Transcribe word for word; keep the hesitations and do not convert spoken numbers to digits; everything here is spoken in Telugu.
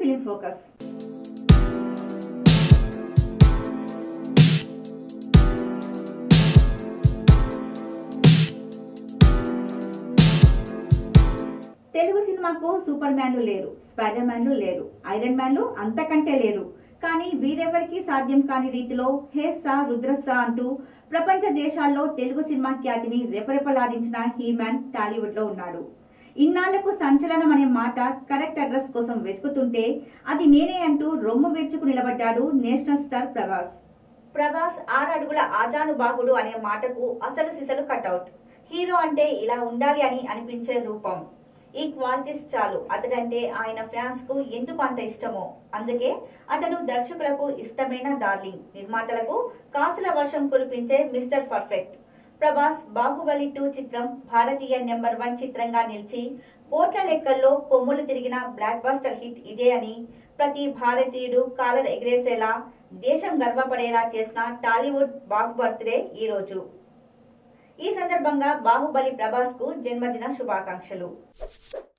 Film focus. తెలుగు సినిమాకు సూపర్ మ్యాన్లు లేరు, స్పైడర్ మ్యాన్లు లేరు, ఐరన్ మ్యాన్లు అంతకంటే లేరు. కానీ వీరెవరికి సాధ్యం కాని రీతిలో హేసా రుద్రసా అంటూ ప్రపంచ దేశాల్లో తెలుగు సినిమా ఖ్యాతిని రెపరెపలాడించిన హీ మ్యాన్ టాలీవుడ్ లో ఉన్నాడు. ఇన్నాళ్లకు సంచలనం అనే మాట కరెక్ట్ అడ్రస్ కోసం వెతుకుతుంటే అది నేనే అంటూ రొమ్ము విరుచుకు నిలబడ్డాడు నేషనల్ స్టార్ ప్రభాస్. ప్రభాస్ ఆరు అడుగుల ఆజానుబాహుడు అనే మాటకు అసలు సిసలు కట్అవుట్. హీరో అంటే ఇలా ఉండాలి అని అనిపించే రూపం. ఈ క్వాలిటీస్ చాలు అతడంటే ఆయన ఫ్యాన్స్ కు ఎందుకు అంత ఇష్టమో. అందుకే అతడు దర్శకులకు ఇష్టమైన డార్లింగ్, నిర్మాతలకు కాసుల వర్షం కురిపించే Mister Perfect. Prabhas Baahubali two చిత్రం భారతీయ నెంబర్ వన్ చిత్రంగా నిలిచి కోట్ల లెక్కల్లో కొమ్ములు తిరిగిన బ్లాక్ బస్టర్ హిట్ ఇదే అని ప్రతి భారతీయుడు కాలర్ ఎగిరేసేలా దేశం గర్వపడేలా చేసిన టాలీవుడ్ బాగు బర్త్డే ఈ రోజు. ఈ సందర్భంగా బాహుబలి ప్రభాస్ కు జన్మదిన శుభాకాంక్షలు.